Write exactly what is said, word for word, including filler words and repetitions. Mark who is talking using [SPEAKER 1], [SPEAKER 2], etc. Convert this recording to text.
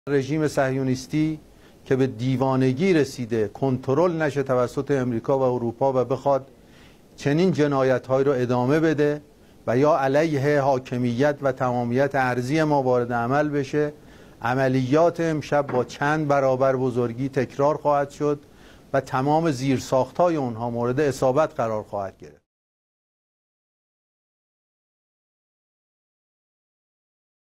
[SPEAKER 1] رژیم صهیونیستی که به دیوانگی رسیده کنترل نشه توسط امریکا و اروپا و بخواد چنین جنایت‌هایی رو ادامه بده و یا علیه حاکمیت و تمامیت ارضی ما وارد عمل بشه، عملیات امشب با چند برابر بزرگی تکرار خواهد شد و تمام زیرساخت‌های اونها مورد اصابت قرار خواهد گرفت.